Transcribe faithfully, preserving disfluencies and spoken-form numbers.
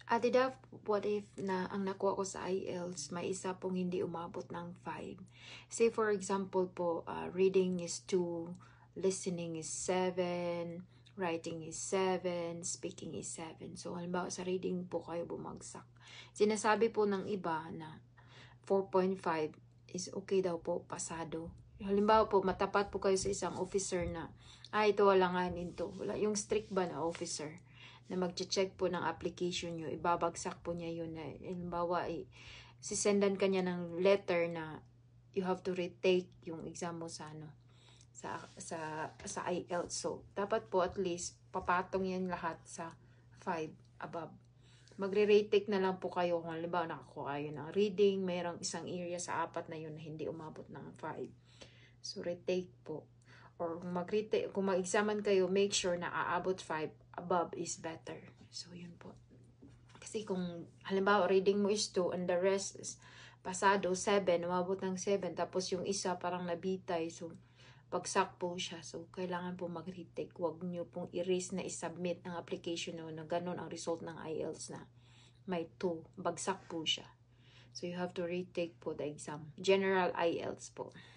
Ate Dav, what if na ang nakuha ko sa I E L T S, may isa pong hindi umabot ng five? Say for example po, uh, reading is two, listening is seven, writing is seven, speaking is seven. So halimbawa sa reading po kayo bumagsak. Sinasabi po ng iba na four point five is okay daw po, pasado. Halimbawa po, matapat po kayo sa isang officer na, ah, ito wala nga nito. Wala, yung strict ba na officer na mag-check po ng application nyo, ibabagsak po niya yun. Na, halimbawa, eh, sisendan ka niya ng letter na you have to retake yung exam mo sa ano, sa, sa, sa I E L T S. So, dapat po at least, papatong yan lahat sa five above. Magre-retake na lang po kayo kung halimbawa nakakuha kayo ng reading, mayroong isang area sa apat na yun na hindi umabot ng five. So, retake po. Or kung mag-retake, kung mag-examan kayo, make sure na aabot five, above is better. So, yun po. Kasi kung halimbawa reading mo is two and the rest is pasado, seven, umabot ng seven, tapos yung isa parang nabitay, so, bagsak po siya. So, kailangan po mag-retake. Huwag nyo pong i-erase na i-submit ng application na ganun ang result ng I E L T S na may two. Bagsak po siya. So, you have to retake po the exam. General I E L T S po.